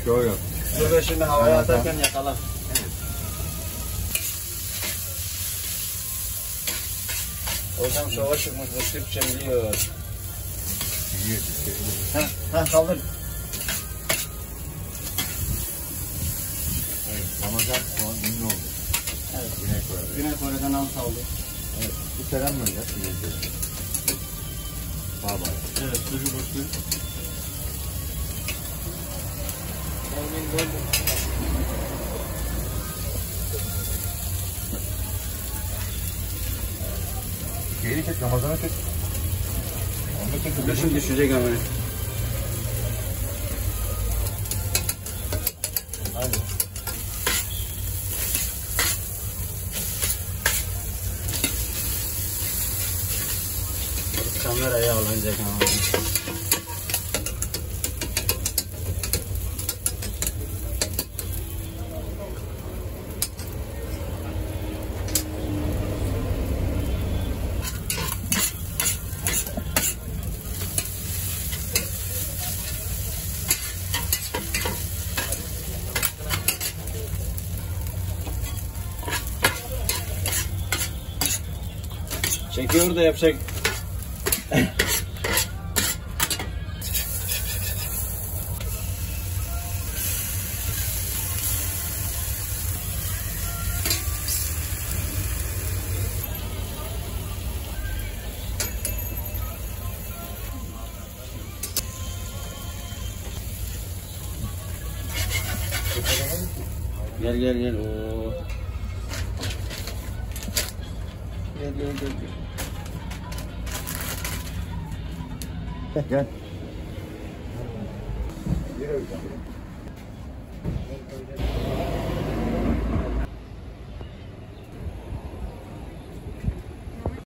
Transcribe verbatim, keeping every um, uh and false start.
Yok yok. Dur ve şimdi havaya atarken yakala. Hocam şova çıkmış, bu Türkçe biliyor. Yiyor. Heh, heh kaldır. Evet, Ramazan şu an ünlü oldu. Evet. Güney Kore'de. Güney Kore'den al saldı. Evet. Bu selam gönder. Baba. Evet, sucuk uçtu. Geri çek, Ramazan'a çek. Onda çek. Dur şimdi düşecek ama. Hadi. Kamerayı alınacak ama. Çekiyor da yapacak. Gel gel gel. Oo. Gel gel gel. Gel. Gel.